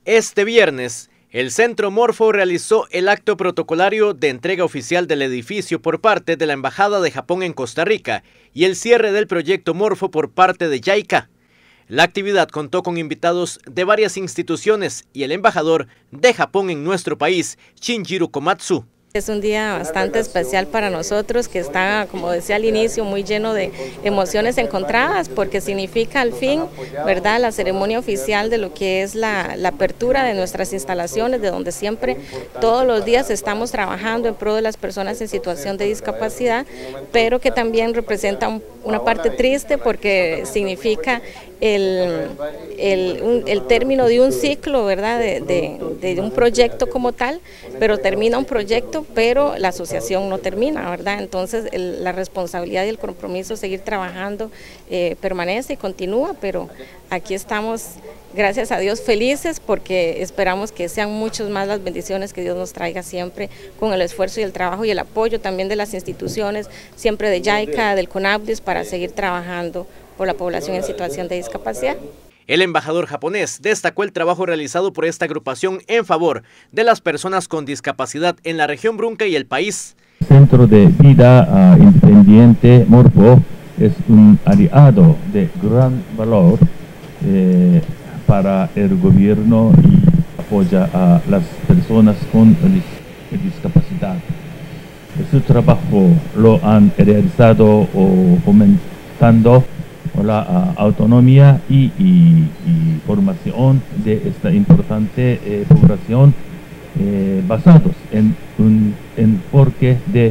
Este viernes, el Centro Morfo realizó el acto protocolario de entrega oficial del edificio por parte de la Embajada de Japón en Costa Rica y el cierre del proyecto Morfo por parte de JICA. La actividad contó con invitados de varias instituciones y el embajador de Japón en nuestro país, Shinjiro Komatsu. Es un día bastante especial para nosotros, que está, como decía al inicio, muy lleno de emociones encontradas, porque significa al fin, ¿verdad?, la ceremonia oficial de lo que es la apertura de nuestras instalaciones, de donde siempre, todos los días estamos trabajando en pro de las personas en situación de discapacidad, pero que también representa una parte triste porque significa el término de un ciclo, ¿verdad?, de un proyecto como tal, pero termina un proyecto, pero la asociación no termina, ¿verdad? Entonces la responsabilidad y el compromiso de seguir trabajando permanece y continúa, pero aquí estamos, gracias a Dios, felices porque esperamos que sean muchas más las bendiciones que Dios nos traiga siempre con el esfuerzo y el trabajo y el apoyo también de las instituciones, siempre de JICA, del CONAPDIS, para seguir trabajando por la población en situación de discapacidad. El embajador japonés destacó el trabajo realizado por esta agrupación en favor de las personas con discapacidad en la región Brunca y el país. El Centro de Vida Independiente Morfo es un aliado de gran valor para el gobierno y apoya a las personas con discapacidad. Su trabajo lo han realizado fomentando la autonomía y formación de esta importante población basados en un enfoque de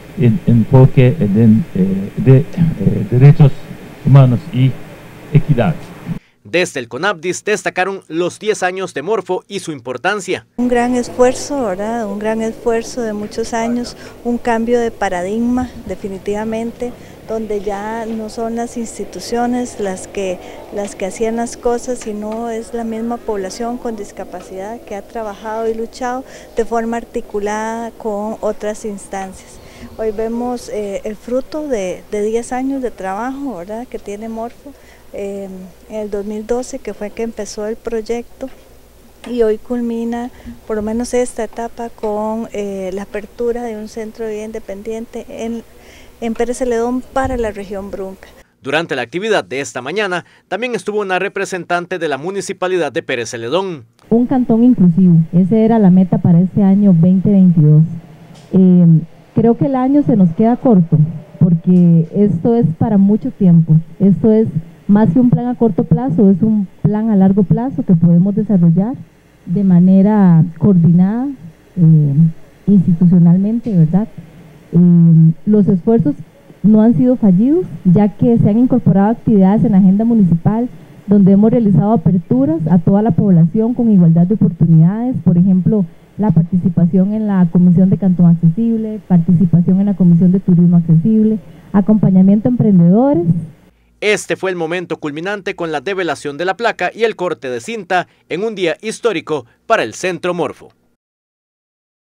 derechos humanos y equidad. Desde el CONAPDIS destacaron los 10 años de Morfo y su importancia. Un gran esfuerzo, ¿verdad? Un gran esfuerzo de muchos años, un cambio de paradigma definitivamente, donde ya no son las instituciones las que hacían las cosas, sino es la misma población con discapacidad que ha trabajado y luchado de forma articulada con otras instancias. Hoy vemos el fruto de 10 años de trabajo, ¿verdad?, que tiene Morfo. En el 2012, que fue que empezó el proyecto, y hoy culmina por lo menos esta etapa con la apertura de un centro de vida independiente en Pérez Celedón para la región Brunca. Durante la actividad de esta mañana también estuvo una representante de la municipalidad de Pérez Celedón. Un cantón inclusivo, esa era la meta para este año 2022. Creo que el año se nos queda corto porque esto es para mucho tiempo, esto es más que un plan a corto plazo, es un plan a largo plazo que podemos desarrollar de manera coordinada, institucionalmente, ¿verdad? Los esfuerzos no han sido fallidos, ya que se han incorporado actividades en la agenda municipal, donde hemos realizado aperturas a toda la población con igualdad de oportunidades, por ejemplo, la participación en la Comisión de Cantón Accesible, participación en la Comisión de Turismo Accesible, acompañamiento a emprendedores. Este fue el momento culminante con la develación de la placa y el corte de cinta en un día histórico para el Centro Morfo.